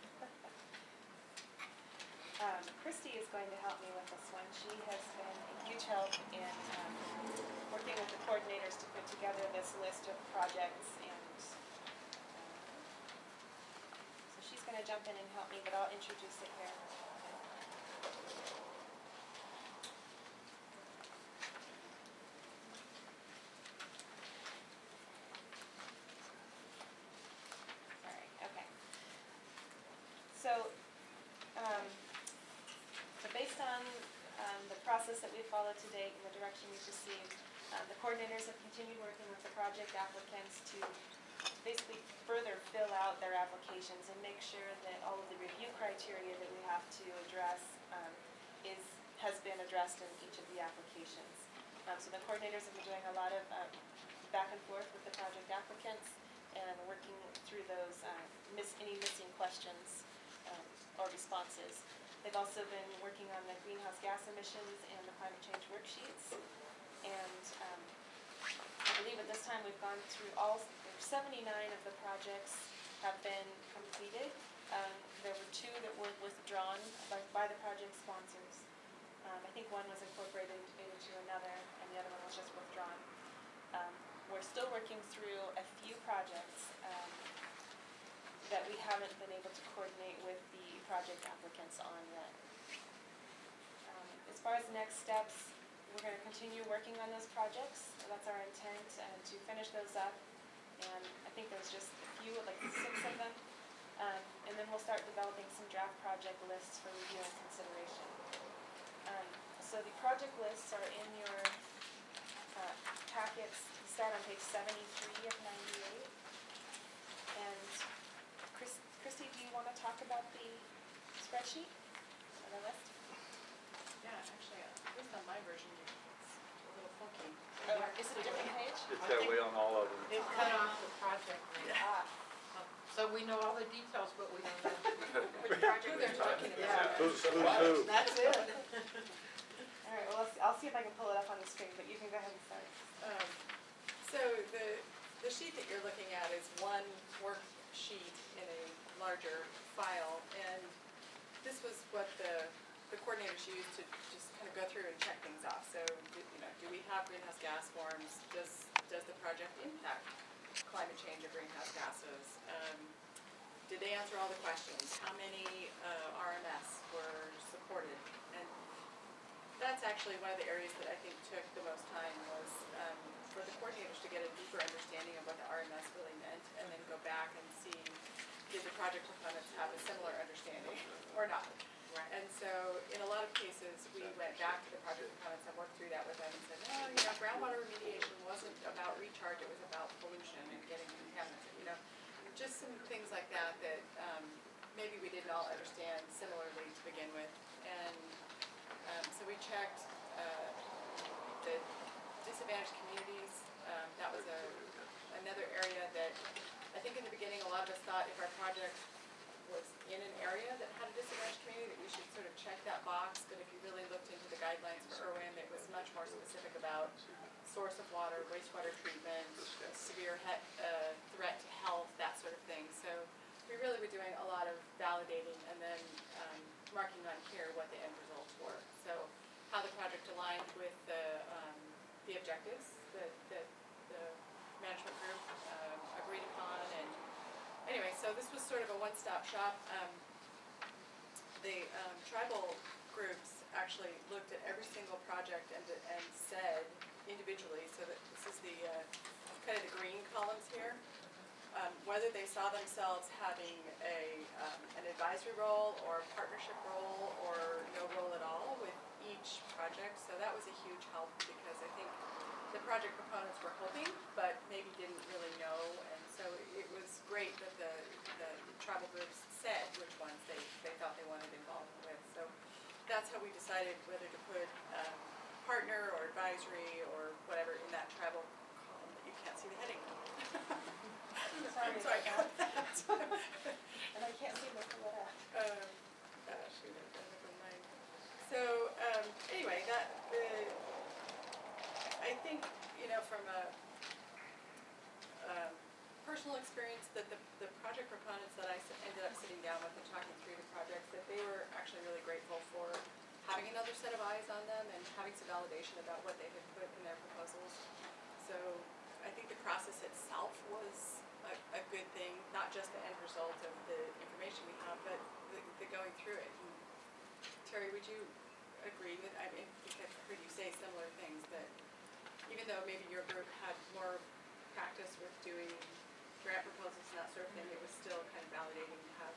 Christy is going to help me with this one. She has been a huge help in working with the coordinators to put together this list of projects, and so she's going to jump in and help me, but I'll introduce it here. Sorry, okay. So based on the process that we've followed to date and the direction we've received, the coordinators have continued working with the project applicants to basically further fill out their applications and make sure that all of the review criteria that we have to address has been addressed in each of the applications. So the coordinators have been doing a lot of back and forth with the project applicants and working through those any missing questions or responses. They've also been working on the greenhouse gas emissions and the climate change worksheets. And I believe at this time we've gone through 79 of the projects have been completed. There were 2 that were withdrawn by the project sponsors. I think one was incorporated into another and the other one was just withdrawn. We're still working through a few projects that we haven't been able to coordinate with the project applicants on yet. As far as next steps, we're going to continue working on those projects. That's our intent, to finish those up. And I think there's just a few, like 6 of them. And then we'll start developing some draft project lists for review and consideration. So the project lists are in your packets. We start on page 73 of 98. And Christy, do you want to talk about the spreadsheet or the list? Yeah, actually, at least on my version, it's a little funky. Is it a different page? It's that way on all of them. They've cut off the project name. Ah, So we know all the details, but we don't know Which project they're talking about. Who's who? That's it. all right, well, I'll see if I can pull it up on the screen, but you can go ahead and start. So the sheet that you're looking at is one worksheet in a larger file, and this was what the coordinators used to just kind of go through and check things off. So, do we have greenhouse gas forms? Does the project impact climate change or greenhouse gases? Did they answer all the questions? How many RMS were supported? And that's actually one of the areas that I think took the most time was for the coordinators to get a deeper understanding of what the RMS really meant, and then go back and see, did the project proponents have a similar understanding or not? Right. And so in a lot of cases, we went back to the project proponents and worked through that with them and said, no, groundwater remediation wasn't about recharge, it was about pollution and getting contaminants, just some things like that that maybe we didn't all understand similarly to begin with. And So we checked the disadvantaged communities. That was another area that I think in the beginning a lot of us thought if our project was in an area that had a disadvantaged community that we should sort of check that box. But if you really looked into the guidelines for Irwin, it was much more specific about source of water, wastewater treatment, severe threat to health, that sort of thing. So we really were doing a lot of validating and then marking on here what the end results were. So how the project aligned with the objectives that the management group agreed upon. And anyway, so this was sort of a one-stop shop. The tribal groups actually looked at every single project and said individually, so that this is the kind of the green columns here, whether they saw themselves having an advisory role or a partnership role or no role at all with each project. So that was a huge help because I think the project proponents were hoping, but maybe didn't really know. And so it was great that the tribal groups said which ones they thought they wanted involvement with. So that's how we decided whether to put partner or advisory or whatever in that tribal column that you can't see the heading. Sorry about that. And I can't see the letter. Shoot, I've done it on mine. So anyway, I think, you know, from a personal experience that the project proponents that I ended up sitting down with and talking through the projects, that they were actually really grateful for having another set of eyes on them and having some validation about what they had put in their proposals. So I think the process itself was a good thing, not just the end result of the information we have, but the going through it. And Terry, would you agree with, I mean, because I've heard you say similar things, that even though maybe your group had more practice with doing grant proposals and that sort of thing, it was still kind of validating to have.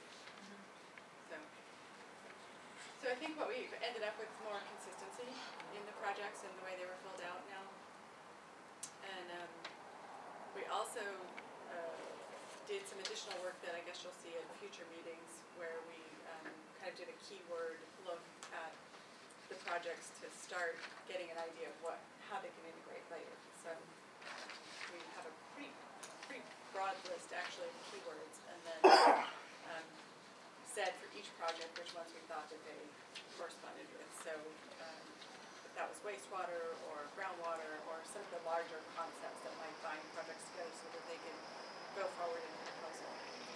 So I think what we ended up with more consistency in the projects and the way they were filled out now. And we also did some additional work that I guess you'll see at future meetings, where we kind of did a keyword look at the projects to start getting an idea of how they can integrate later. So we have a pretty broad list actually of keywords, and then said for each project which ones we thought that they corresponded with. So if that was wastewater or groundwater or some of the larger concepts that might bind projects together so that they can go forward in the proposal.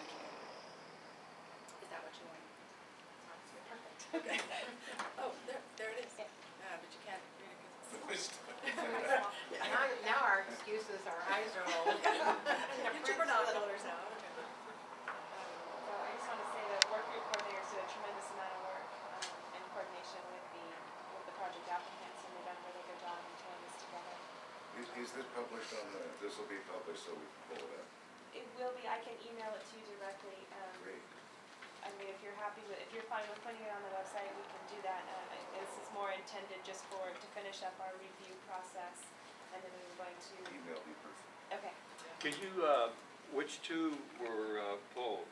Is that what you want? Perfect. Okay. Oh, there it is. But you can't read it. Now our excuses, our eyes are rolled. Get your binoculars out. So I just want to say the work group coordinators did a tremendous amount of work in coordination with the project applicants, and they've done a really good job in pulling this together. Is this published on this will be published so we can pull it up? It will be. I can email it to you directly. Great. I mean, if you're fine with putting it on the website, we can do that. This is more intended just to finish up our review process, and then we're going to. Email me perfect. Okay. Can you, which two were pulled?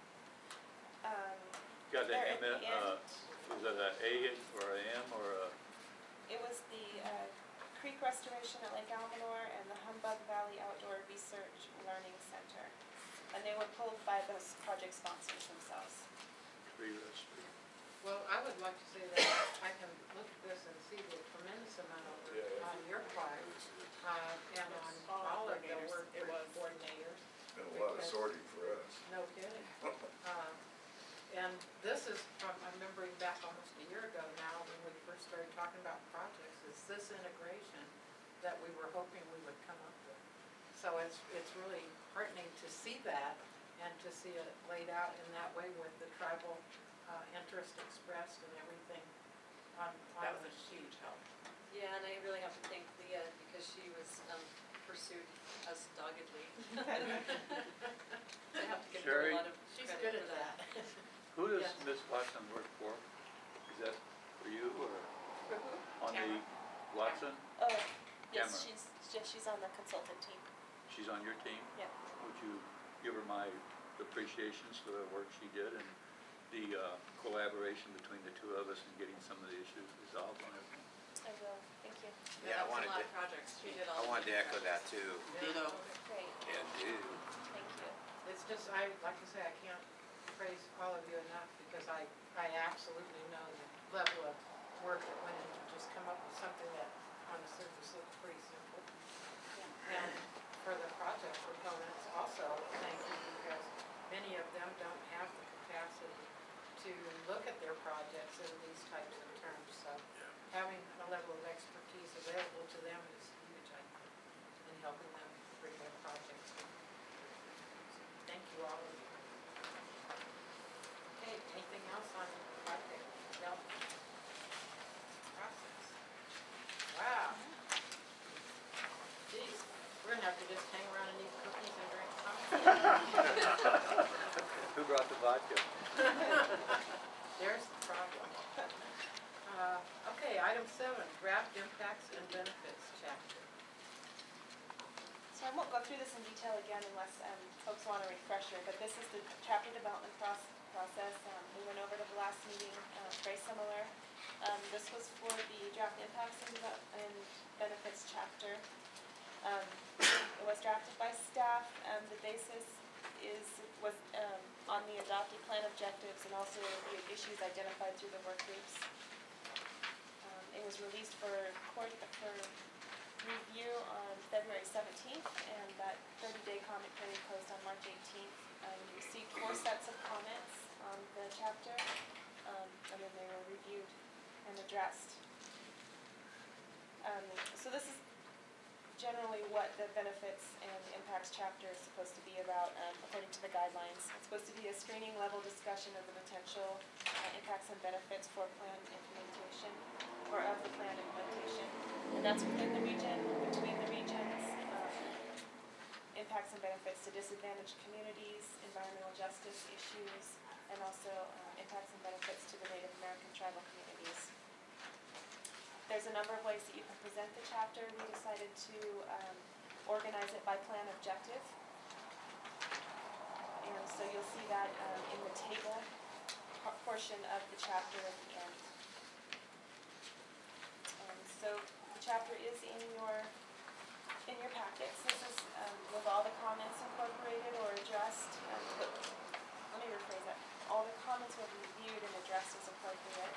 Got They're an at the end. was that an A or an M or a? It was the Creek Restoration at Lake Almanor and the Humbug Valley Outdoor Research Learning Center. And they were pulled by those project sponsors themselves. Tree restoration. Well, I would like to say that I can look at this and see the tremendous amount of work on your part, and on all of the work coordinators. Been a lot of sorting for us. No kidding. And this is from, I'm remembering back almost a year ago now, when we first started talking about projects, it's this integration that we were hoping we would come up with. So it's really heartening to see that, and to see it laid out in that way with the tribal interest expressed and everything on That was the a sheet. huge help. Yeah, and I really have to thank Leah because she was pursued us doggedly. I have to give her Sherry? a lot of She's credit good for at that. Who does Yes. Ms. Watson work for? Is that for you or For who? on the Watson? Oh, yes, Tamara. she's on the consultant team. She's on your team? Yeah. Would you give her my appreciations for the work she did and the collaboration between the two of us and getting some of the issues resolved on everything. I will, thank you. That Yeah, I helps wanted a lot to, of projects, she did I all. wanted to echo that too. Ditto. Great, And do. thank you. It's just, like I say, I can't praise all of you enough because I absolutely know the level of work that went into just come up with something that on the surface looked pretty simple. And for the project proponents also, thank you, because many of them don't have the capacity to look at their projects in these types of terms. So having a level of expertise available to them is huge, I think, in helping them bring their projects to. Thank you all of you. Okay, anything else on project development process? Wow. Geez, we're gonna have to just hang around and eat cookies and drink coffee. Who brought the vodka? There's the problem. Okay, item 7, draft impacts and benefits chapter. So I won't go through this in detail again unless folks want a refresher, but this is the chapter development process. We went over to the last meeting, very similar. This was for the draft impacts and benefits chapter. It was drafted by staff. The basis was on the adopted plan objectives and also the issues identified through the work groups. It was released for review on February 17th, and that 30-day comment period closed on March 18th. We received 4 sets of comments on the chapter, and then they were reviewed and addressed. So this is generally what the benefits and impacts chapter is supposed to be about, according to the guidelines. It's supposed to be a screening level discussion of the potential impacts and benefits for plan implementation, or of the plan implementation. And that's within the region, between the regions, impacts and benefits to disadvantaged communities, environmental justice issues, and also impacts and benefits to the Native American tribal communities. There's a number of ways that you can present the chapter. We decided to organize it by plan objective. And so you'll see that in the table portion of the chapter at the end. So the chapter is in your packets. This is with all the comments incorporated or addressed. Let me rephrase that. All the comments will be reviewed and addressed as appropriate.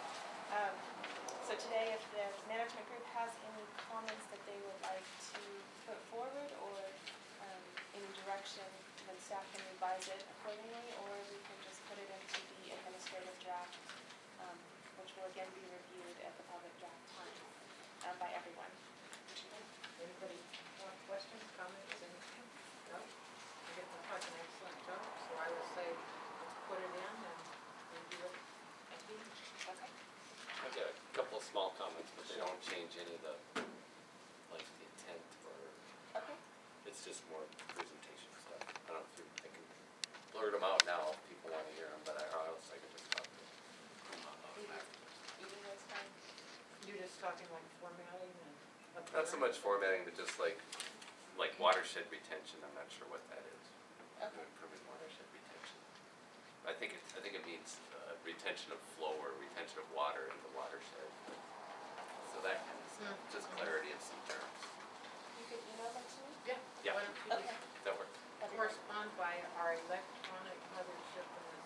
So today, if the management group has any comments that they would like to put forward or any direction, then staff can revise it accordingly, or we can just put it into the administrative draft, which will again be reviewed at the public draft time by everyone. Anybody want questions, comments, anything? No? I get the like an excellent job, so I will say, let's put it in and review it. Okay. I've got a couple of small comments, but they don't change any of the, like, the intent or, Okay. it's just more presentation stuff. I don't know if I can blurt them out now if people want to hear them, but I else I can just talk to them. Eating was fine. You're just talking like formatting and. Not so much formatting, but just like watershed retention, I'm not sure what that is. Okay. Improving watershed retention. I think it means retention of flow or retention of water in the watershed. So that kind of stuff, just clarity of some terms. You could email them to me? Yeah. Yeah. Why don't you Okay. That works. That'd be great. correspond by our electronic mothership in this.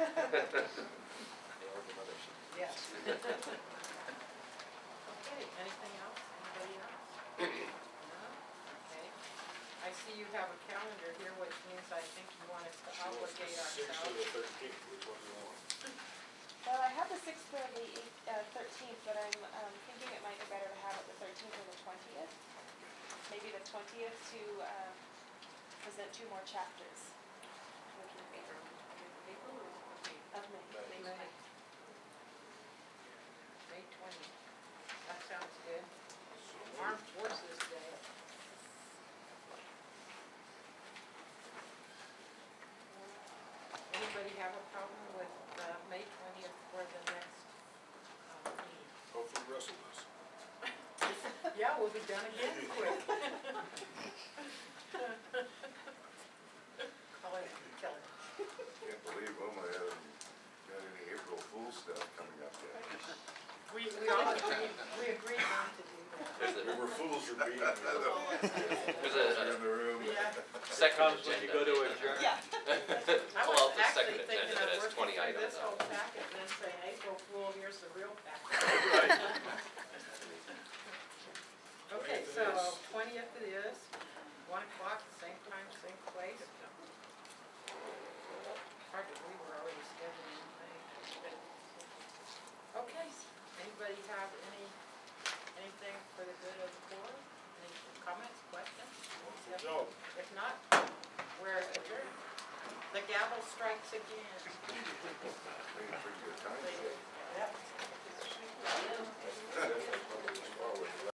They are the mothership. Yes. Okay, anything else? Anybody else? No? Okay. I see you have a calendar here, which means I think you want us to obligate ourselves. 6th or the 13th, which one do you want? Well, I have the 6th or the 13th, but I'm thinking it might be better to have it the 13th or the 20th. Maybe the 20th to present 2 more chapters. April or okay. Of May. May. May 20th. That sounds good. Armed Forces Day. Anybody have a problem with May 20th for the next meeting? Hopefully Russell does. Yeah, we'll be done again quick. Call it killer. Can't believe I'm stuff coming up yet. We all agreed, we agreed not to do that. There's We a, were fools for being here. there's a In the room. second Comes when you agenda. go to adjourn. I Well, was the actually second thinking agenda of that has working 20 through items this on whole it. packet and then saying, April Fool, here's the real packet. Okay, so 20th it is, 1 o'clock, same time, same place. Hard to believe we're already scheduling things. Okay, anybody have anything for the good of the forum? Any comments, questions? No. If not, we're adjourned. The gavel strikes again. Pretty good time. Yep.